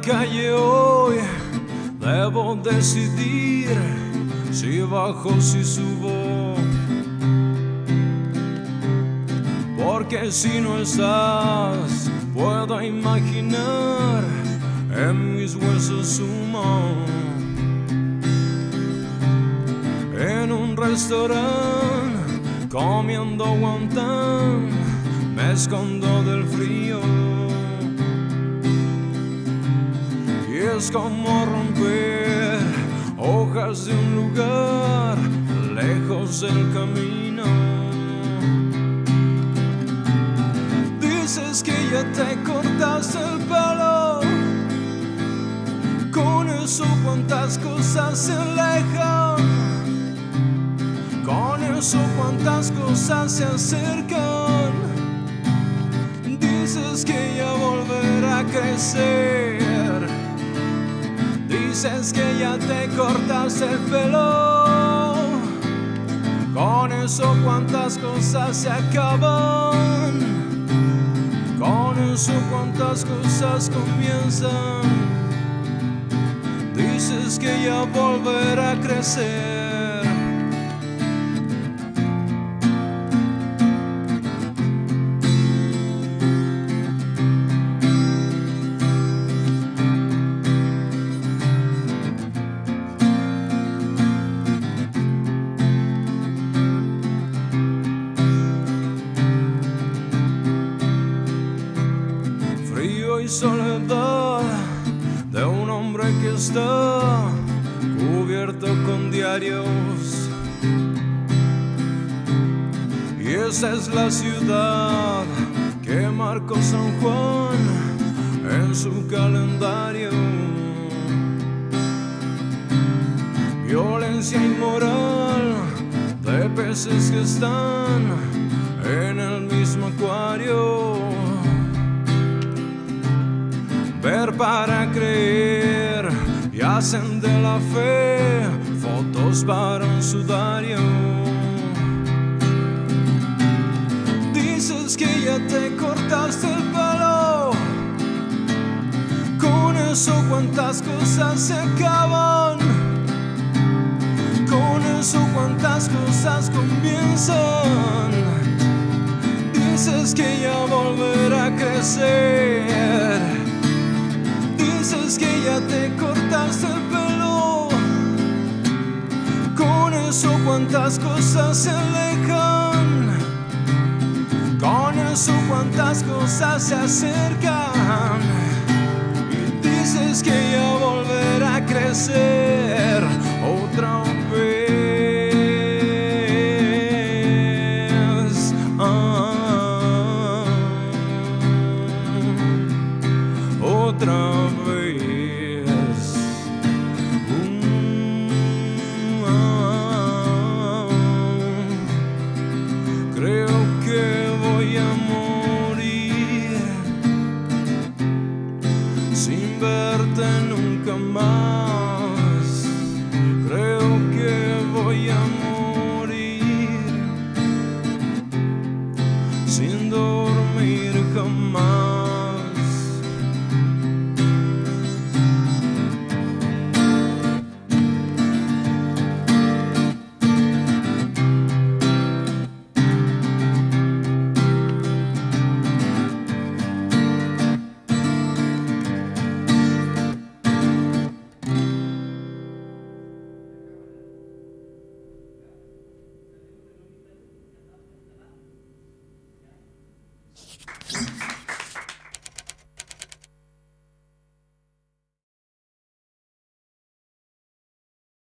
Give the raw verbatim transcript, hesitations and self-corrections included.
calle hoy debo decidir si bajo, si subo, porque si no estás puedo imaginar en mis huesos humo. En un restaurante comiendo guantán me escondo del frío. Y es como romper hojas de un lugar lejos del camino. Dices que ya te cortaste el pelo, con eso cuántas cosas se alejan, con eso cuántas cosas se acercan. Dices que ya volverá a crecer, dices que ya te cortaste el pelo, con eso cuántas cosas se acaban, con eso cuántas cosas comienzan. Dices que ya volverá a crecer. Y soledad de un hombre que está cubierto con diarios, y esa es la ciudad que marcó San Juan en su calendario. Violencia inmoral de peces que están en el mismo acuario. Ver para creer y hacen de la fe fotos para un sudario. Dices que ya te cortaste el pelo, con eso cuántas cosas se acaban, con eso cuántas cosas comienzan. Dices que ya volverá a crecer, dices que ya te cortaste el pelo, con eso cuántas cosas se alejan, con eso cuántas cosas se acercan. Y dices que ya volverá a crecer otra vez. Ah, otra vez. Creo que voy a morir sin verte nunca más. Creo que voy a morir